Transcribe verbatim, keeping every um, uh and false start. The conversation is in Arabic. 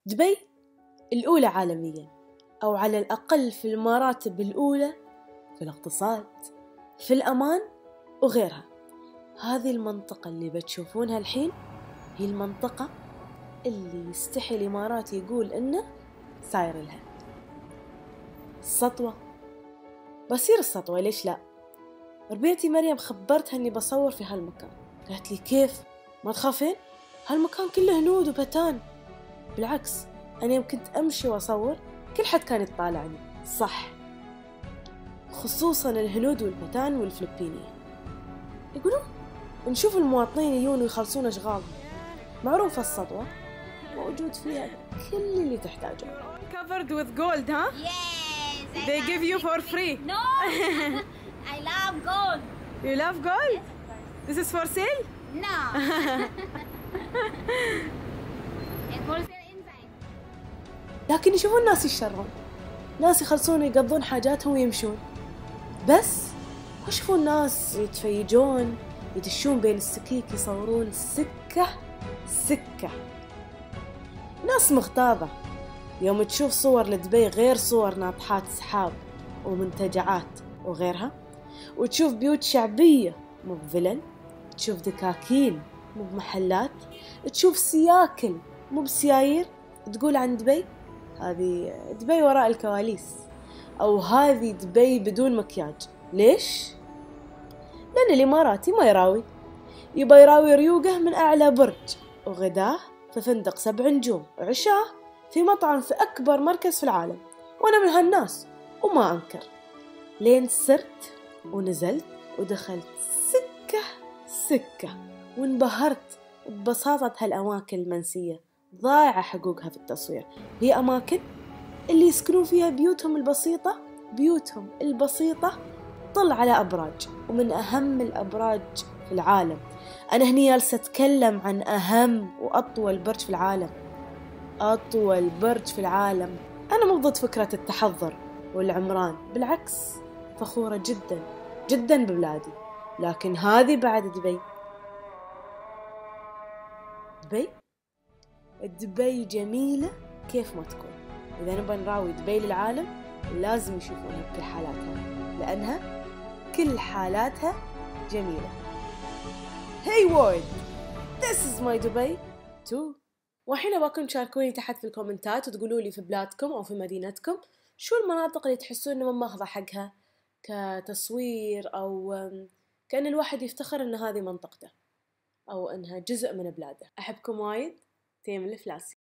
دبي الأولى عالمياً، أو على الأقل في المراتب الأولى في الاقتصاد، في الأمان وغيرها. هذه المنطقة اللي بتشوفونها الحين هي المنطقة اللي يستحي الإمارات يقول إنه ساير لها السطوة. بصير السطوة، ليش لا؟ ربيعتي مريم خبرتها إني بصور في هالمكان، قالت لي كيف؟ ما تخافين؟ هالمكان كله هنود وبتان. بالعكس، أنا يوم كنت أمشي وأصور كل حد كان يطالعني، صح، خصوصاً الهنود والبتان والفلبينيين. يقولون نشوف المواطنين يجون ويخلصون أشغالهم. معروفة السطوة موجود فيها كل اللي تحتاجه. Covered with gold, huh? Yes. They give you for free. No. I love gold. You love gold? This is for sale? No. And for sale inside. لكن يشوفون الناس يشرون، ناس يخلصون يقضون حاجاتهم ويمشون، بس يشوفون ناس يتفيجون يدشون بين السكيك يصورون سكة سكة. ناس مغتاظة يوم تشوف صور لدبي غير صور ناطحات سحاب ومنتجعات وغيرها، وتشوف بيوت شعبية مو بفلل، تشوف دكاكين مو بمحلات، تشوف سياكل مو بسيايير، تقول عن دبي هذه دبي وراء الكواليس، أو هذه دبي بدون مكياج. ليش؟ لأن الإماراتي ما يراوي، يبا يراوي ريوقه من أعلى برج، وغداه في فندق سبع نجوم، وعشاه في مطعم في أكبر مركز في العالم. وأنا من هالناس وما أنكر، لين سرت ونزلت ودخلت سكة سكة وانبهرت ببساطة هالأماكن المنسية ضايعة حقوقها في التصوير. هي أماكن اللي يسكنون فيها بيوتهم البسيطة، بيوتهم البسيطة طل على أبراج، ومن أهم الأبراج في العالم. أنا هني جالسة أتكلم عن أهم وأطول برج في العالم، أطول برج في العالم. أنا مو ضد فكرة التحضر والعمران، بالعكس فخورة جدا جدا ببلادي، لكن هذه بعد دبي. دبي دبي جميلة كيف ما تكون. إذا نبغى نراوي دبي للعالم لازم يشوفونها بكل حالاتها، لأنها كل حالاتها جميلة. Hey world, this is my Dubai too. وحين أباكم تشاركوني تحت في الكومنتات وتقولوا لي في بلادكم أو في مدينتكم شو المناطق اللي تحسون إنه ما ماخذة حقها كتصوير، أو كأن الواحد يفتخر إن هذه منطقته أو إنها جزء من بلاده. أحبكم وايد. تيم الفلاسي.